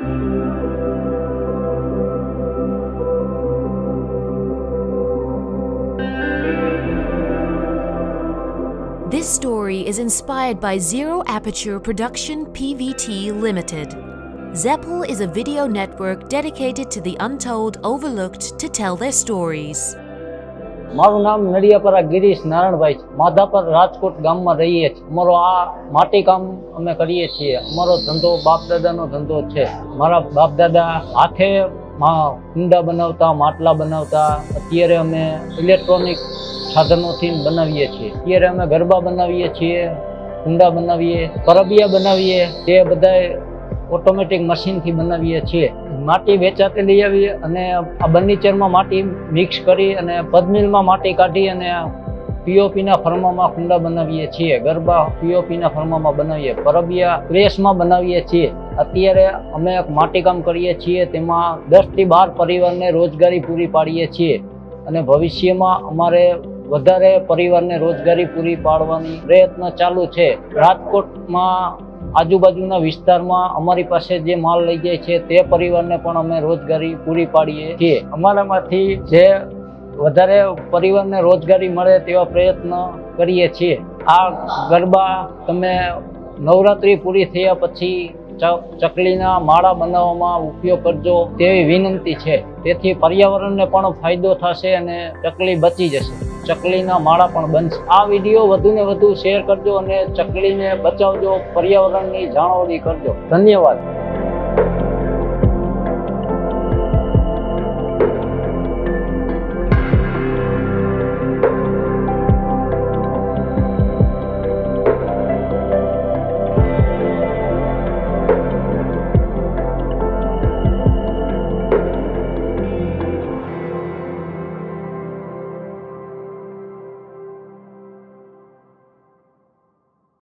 This story is inspired by Zero Aperture Production PVT Limited. ZAPPL is a video network dedicated to the untold, overlooked to tell their stories. મારું નામ નડિયાપરા ગિરીશ નારાયણભાઈ છે. માધાપર રાજકોટ ગામમાં રહીએ છીએ. અમારો આ માટીકામ અમે કરીએ છીએ. અમારો ધંધો બાપ દાદાનો ધંધો છે. મારા બાપ દાદા હાથે કુંડા બનાવતા, માટલા બનાવતા. અત્યારે અમે ઇલેક્ટ્રોનિક સાધનોથી બનાવીએ છીએ. અત્યારે અમે ગરબા બનાવીએ છીએ, કુંડા બનાવીએ, પરબિયા બનાવીએ. તે બધા ઓટોમેટિક મશીનથી બનાવીએ છીએ. માટી વેચાતી લઈ આવીએ અને આ ફર્નિચરમાં માટી મિક્સ કરી અને પદમિલમાં માટી કાઢી અને પીઓપીના ફર્મામાં કુંડા બનાવીએ છીએ. ગરબા પીઓપીના ફર્મામાં બનાવીએ, પરબિયા પ્રેસમાં બનાવીએ છીએ. અત્યારે અમે એક માટીકામ કરીએ છીએ, તેમાં 10 થી 12 પરિવારને રોજગારી પૂરી પાડીએ છીએ અને ભવિષ્યમાં અમારે વધારે પરિવારને રોજગારી પૂરી પાડવાની પ્રયત્ન ચાલુ છે. રાજકોટમાં આજુબાજુના વિસ્તારમાં અમારી પાસે જે માલ લઈ જાય છે તે પરિવારને પણ અમે રોજગારી પૂરી પાડીએ છીએ. અમારામાંથી જે વધારે પરિવારને રોજગારી મળે તેવા પ્રયત્ન કરીએ છીએ. આ ગરબા તમે નવરાત્રી પૂરી થયા પછી ચકલીના માળા બનાવવામાં ઉપયોગ કરજો તેવી વિનંતી છે. તેથી પર્યાવરણને પણ ફાયદો થશે અને ચકલી બચી જશે. ચકલીના માળા પણ બનશે. આ વિડીયો વધુને વધુ શેર કરજો અને ચકલીને બચાવજો, પર્યાવરણની જાળવણી કરજો. ધન્યવાદ.